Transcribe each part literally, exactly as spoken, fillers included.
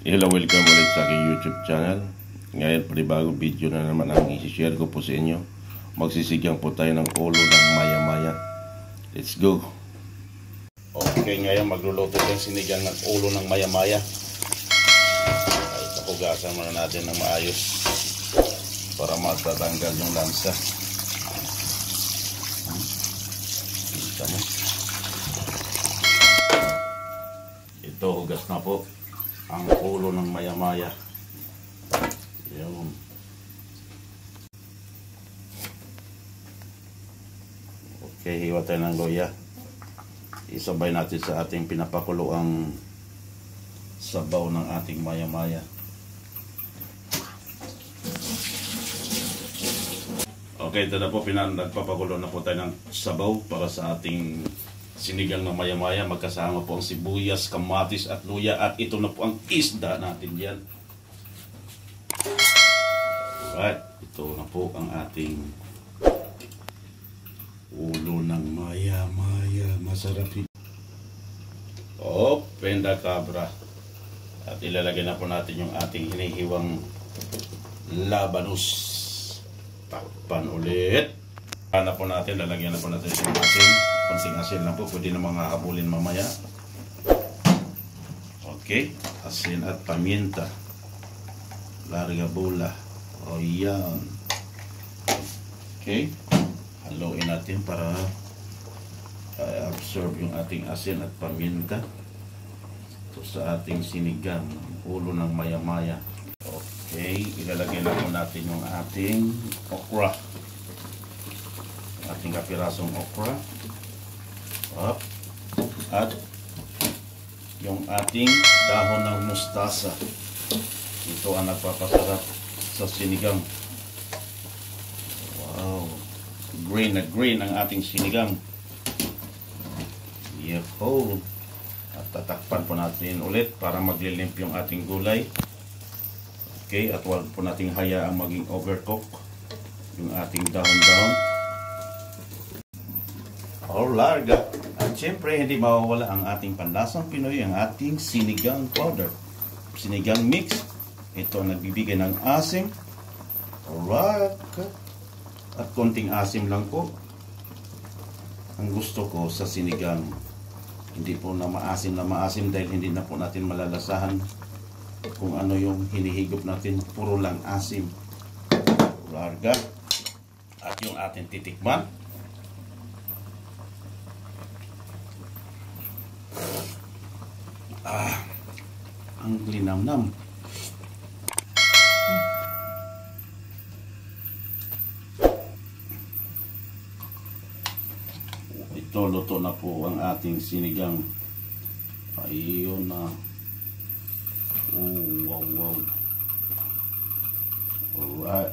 Hello, welcome ulit sa aking YouTube channel. Ngayon, panibagong video na naman ang i-share ko po sa inyo. Magsisigang po tayo ng ulo ng maya-maya. Let's go! Okay, ngayon magluluto ng sinigang ng ulo ng maya-maya. Ay, tapugasan muna natin ng maayos para matatanggal yung lansa. Kita mo? Ito, hugas na po ang ulo ng maya-maya. Yun. Okay, hiwa tayo ng luya. Isabay natin sa ating pinapakulo ang sabaw ng ating maya-maya. Okay, ito na po, pinagpapakulo na po tayo ng sabaw para sa ating sinigang ng maya-maya. Magkasama po ang sibuyas, kamatis at luya. At ito na po ang isda natin dyan. Alright, ito na po ang ating ulo ng maya-maya. Masarap ito. Open the cabra. At ilalagay na po natin yung ating hinihiwang labanus. Takpan ulit. Ano po natin, lalagyan na po natin yung asin. Konting asin lang po, pwede na mga habulin mamaya. Okay, asin at paminta. Larga bola. O yan. Okay, haluin natin para uh, absorb yung ating asin at paminta. Ito sa ating sinigang, ulo ng maya-maya. Okay, ilalagay na po natin yung ating okra. Ating kapirasong okra. Up. At yung ating dahon ng mustasa. Ito ang nagpapasarap sa sinigang. Wow, green na green ang ating sinigang. Yeho. At tatakpan po natin ulit para maglilimp yung ating gulay. Okay, at huwag po nating hayaang maging overcook yung ating dahon-dahon. Or larga. At syempre, hindi mawawala ang ating panlasang Pinoy, ang ating sinigang powder. Sinigang mix. Ito ang nagbibigay ng asim. Alright. At konting asim lang po ang gusto ko sa sinigang. Hindi po na maasim na maasim dahil hindi na po natin malalasahan kung ano yung hinihigop natin. Puro lang asim. Larga. At yung ating titikman. Ah, ang linamnam. Ito, luto na po ang ating sinigang. Ayun na. Oh, wow, wow. Alright.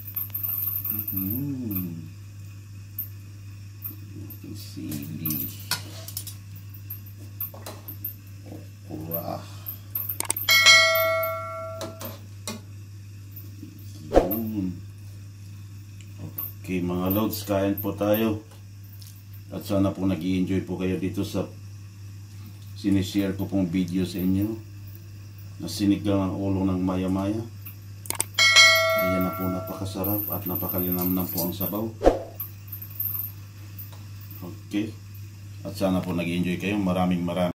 Mm-hmm. Ating sili. Okra. Yun. Okay mga lods, kain po tayo. At sana po nag-i-enjoy po kayo dito sa sinishare ko pong video sa inyo na sinigang ang ulo ng maya-maya. Ayan na po, napakasarap at napakalinamnam po ang sabaw. Okay. At sana po nag-i-enjoy kayo. Maraming maraming